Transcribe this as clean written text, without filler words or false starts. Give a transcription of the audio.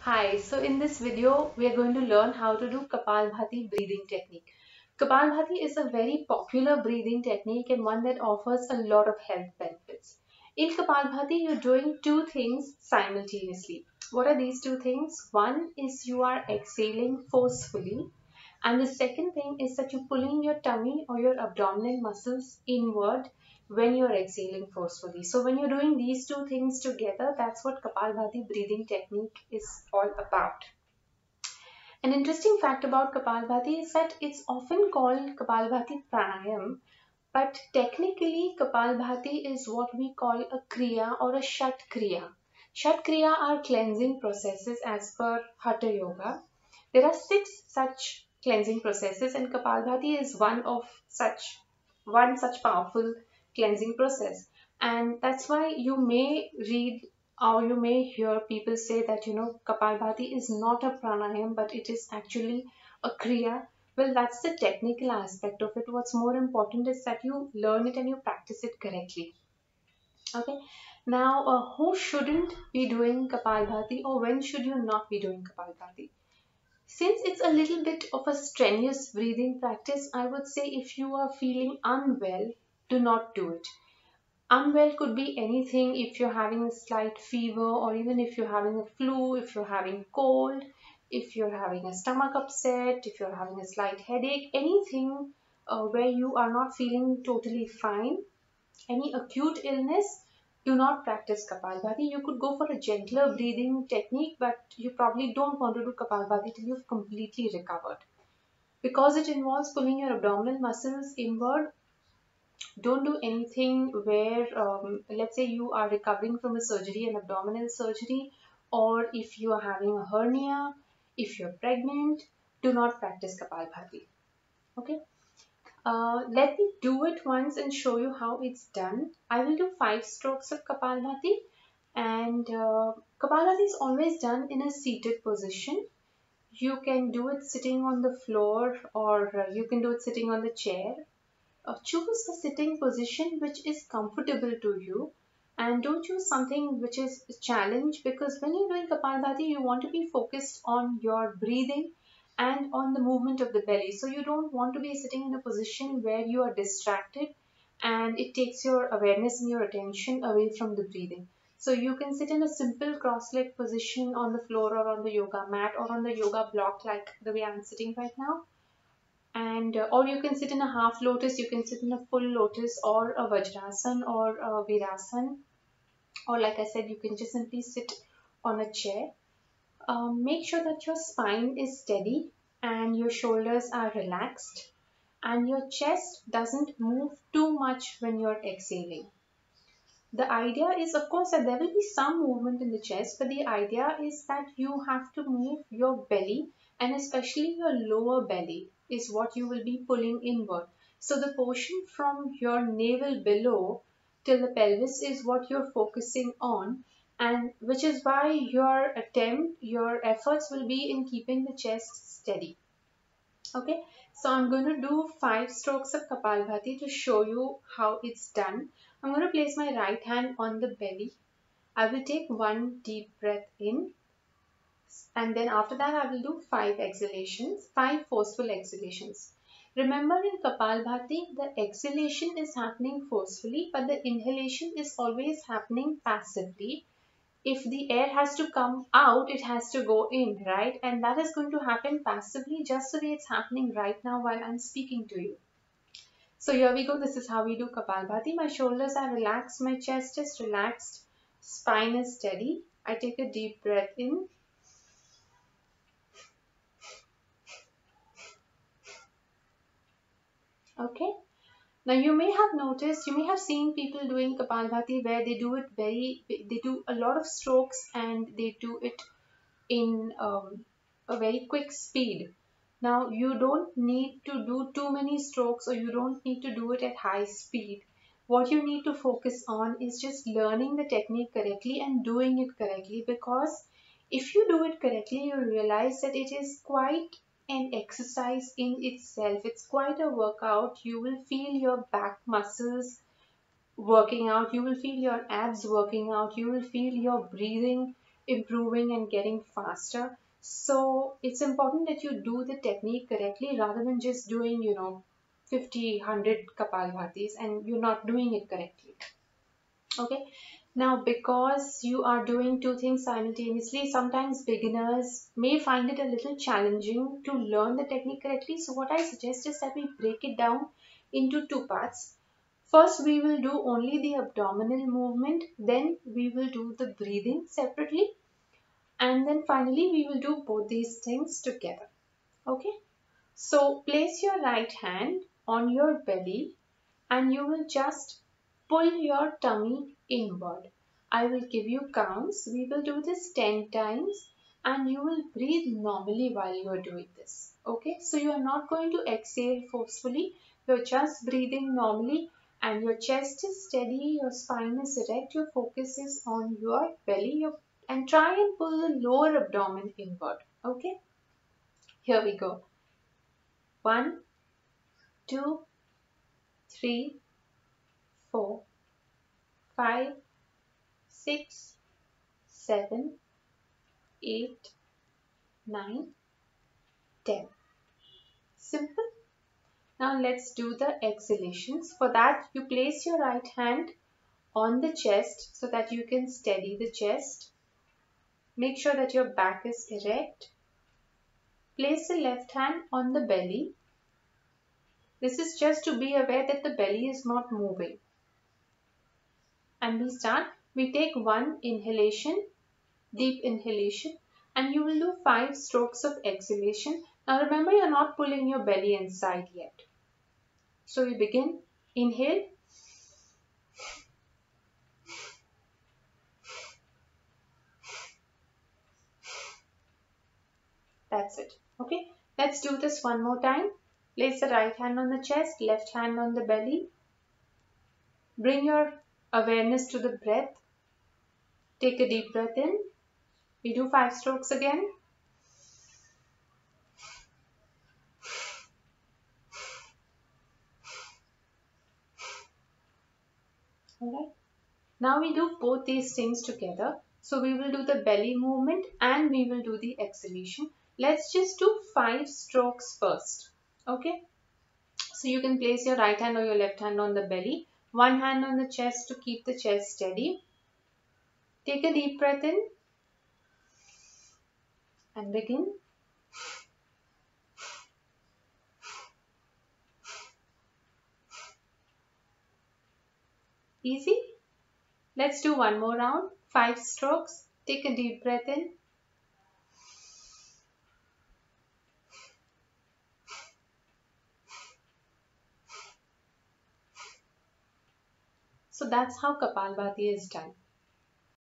Hi, so in this video, we are going to learn how to do Kapalbhati breathing technique. Kapalbhati is a very popular breathing technique and one that offers a lot of health benefits. In Kapalbhati, you're doing two things simultaneously. What are these two things? One is you are exhaling forcefully, and the second thing is that you're pulling your tummy or your abdominal muscles inward when you're exhaling forcefully. So when you're doing these two things together, that's what Kapalbhati breathing technique is all about. An interesting fact about Kapalbhati is that it's often called Kapalbhati Pranayam, but technically Kapalbhati is what we call a Kriya or a Shat Kriya. Shat Kriya are cleansing processes as per Hatha Yoga. There are six such cleansing processes and Kapalbhati is one such powerful cleansing process. And that's why you may read or you may hear people say that Kapalbhati is not a pranayam but it is actually a kriya. Well, that's the technical aspect of it. What's more important is that you learn it and you practice it correctly. Okay. Now, who shouldn't be doing Kapalbhati or when should you not be doing Kapalbhati? Since it's a little bit of a strenuous breathing practice, I would say if you are feeling unwell, do not do it. Unwell could be anything if you're having a slight fever or even if you're having a flu, if you're having cold, if you're having a stomach upset, if you're having a slight headache, anything where you are not feeling totally fine, any acute illness, do not practice Kapalbhati. You could go for a gentler breathing technique, but you probably don't want to do Kapalbhati till you've completely recovered. Because it involves pulling your abdominal muscles inward, don't do anything where, let's say you are recovering from a surgery, an abdominal surgery, or if you are having a hernia, if you're pregnant, do not practice Kapalbhati. Okay. Let me do it once and show you how it's done. I will do 5 strokes of Kapalbhati, and Kapalbhati is always done in a seated position. You can do it sitting on the floor or you can do it sitting on the chair. Choose a sitting position which is comfortable to you and don't choose something which is a challenge, because when you're doing Kapalbhati you want to be focused on your breathing and on the movement of the belly. So you don't want to be sitting in a position where you are distracted and it takes your awareness and your attention away from the breathing. So you can sit in a simple cross-leg position on the floor or on the yoga mat or on the yoga block like the way I'm sitting right now, and or you can sit in a half lotus, you can sit in a full lotus or a vajrasan or a virasana, or like I said, you can just simply sit on a chair. Make sure that your spine is steady and your shoulders are relaxed and your chest doesn't move too much when you're exhaling. The idea is, of course, that there will be some movement in the chest, but the idea is that you have to move your belly and especially your lower belly is what you will be pulling inward. So the portion from your navel below till the pelvis is what you're focusing on, and which is why your efforts will be in keeping the chest steady. Okay, so I'm going to do 5 strokes of Kapalbhati to show you how it's done. I'm going to place my right hand on the belly. I will take one deep breath in, and then after that I will do 5 exhalations, 5 forceful exhalations. Remember, in Kapalbhati, the exhalation is happening forcefully, but the inhalation is always happening passively. If the air has to come out, it has to go in, right? And that is going to happen passively, just the way it's happening right now while I'm speaking to you. So here we go. This is how we do Kapalbhati. My shoulders are relaxed, my chest is relaxed, spine is steady. I take a deep breath in. Okay. Now you may have noticed, you may have seen people doing Kapalbhati where they do a lot of strokes and they do it in a very quick speed. Now you don't need to do too many strokes or you don't need to do it at high speed. What you need to focus on is just learning the technique correctly and doing it correctly, because if you do it correctly, you realize that it is quite an exercise in itself. It's quite a workout. You will feel your back muscles working out, you will feel your abs working out, you will feel your breathing improving and getting faster. So it's important that you do the technique correctly rather than just doing, 50, 100 Kapalbhatis and you're not doing it correctly. Okay. Now, because you are doing two things simultaneously, sometimes beginners may find it a little challenging to learn the technique correctly. So what I suggest is that we break it down into two parts. First, we will do only the abdominal movement, then we will do the breathing separately, and then finally we will do both these things together. Okay? So place your right hand on your belly and you will just pull your tummy inward. I will give you counts. We will do this 10 times and you will breathe normally while you are doing this. Okay, so you are not going to exhale forcefully. You're just breathing normally and your chest is steady, your spine is erect, your focus is on your belly and try and pull the lower abdomen inward. Okay, here we go. 1, 2, 3, 4, 5, 6, 7, 8, 9, 10. Simple. Now let's do the exhalations. For that, you place your right hand on the chest so that you can steady the chest. Make sure that your back is erect. Place the left hand on the belly. This is just to be aware that the belly is not moving. And we start. We take one inhalation, deep inhalation, and you will do 5 strokes of exhalation. Now remember, you're not pulling your belly inside yet. So we begin. Inhale. That's it. Okay. Let's do this one more time. Place the right hand on the chest, left hand on the belly. Bring your awareness to the breath. Take a deep breath in. We do 5 strokes again. Alright. Now we do both these things together. So we will do the belly movement and we will do the exhalation. Let's just do 5 strokes first. Okay. So you can place your right hand or your left hand on the belly. One hand on the chest to keep the chest steady. Take a deep breath in and begin. Easy. Let's do one more round. 5 strokes. Take a deep breath in. So that's how Kapalbhati is done.